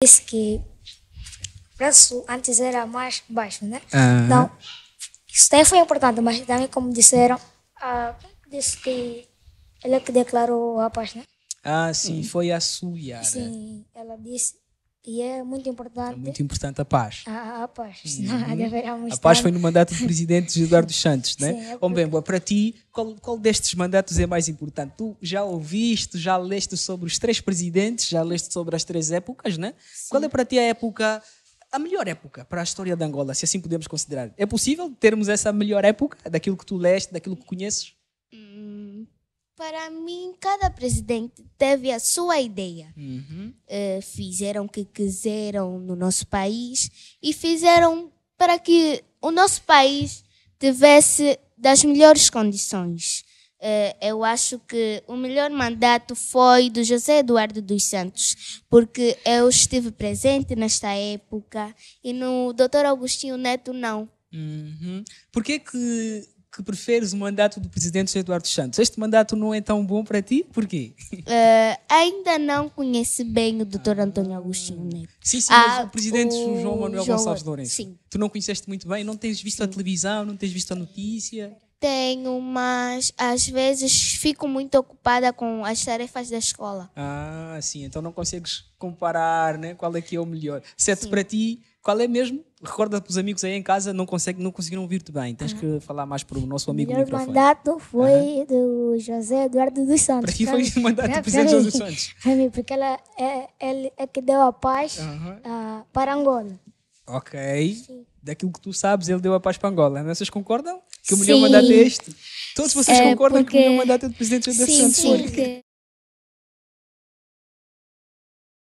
disse que o preço antes era mais baixo, né? Aham. Então, isso também foi importante, mas também, como disseram, disse que ele é que declarou a paz, né? Ah, sim, foi a sua Yara. Sim, ela disse, e é muito É importante muito importante a paz. a paz, senão deveríamos A paz estar... foi no mandato do presidente Eduardo dos Santos, né? Sim, é Bom, Mbemba, para ti, qual destes mandatos é mais importante? Tu já ouviste, já leste sobre os três presidentes, já leste sobre as três épocas, né? Qual é para ti a melhor época para a história de Angola, se assim podemos considerar? É possível termos essa melhor época, daquilo que tu leste, daquilo que conheces? Para mim, cada presidente teve a sua ideia. Fizeram o que quiseram no nosso país e fizeram para que o nosso país tivesse das melhores condições. Eu acho que o melhor mandato foi do José Eduardo dos Santos, porque eu estive presente nesta época e no Dr. Agostinho Neto não. Por que preferes o mandato do presidente José Eduardo dos Santos? Este mandato não é tão bom para ti? Porquê? Ainda não conheci bem o Dr. Antônio Agostinho Neto. Sim, mas o presidente João Manuel João- Gonçalves Lourenço. sim. Tu não conheceste muito bem? Não tens visto a televisão? Não tens visto a notícia? Tenho, mas às vezes fico muito ocupada com as tarefas da escola. Ah, sim. Então não consegues comparar, né? Qual é que é o melhor. Certo, para ti, qual é mesmo? Recorda para os amigos aí em casa, não conseguiram ouvir-te bem. Tens que falar mais para o nosso O amigo no melhor microfone. mandato foi do José Eduardo dos Santos. Para ti foi mim. o mandato do Para presidente mim. José dos Santos. Para mim, porque ele é que deu a paz para Angola. Ok. Daquilo que tu sabes, ele deu a paz para Angola. Não, vocês concordam? Que o melhor Sim. mandato é este? Todos vocês concordam que o porque- melhor mandato é do presidente José dos Sim, Santos? porque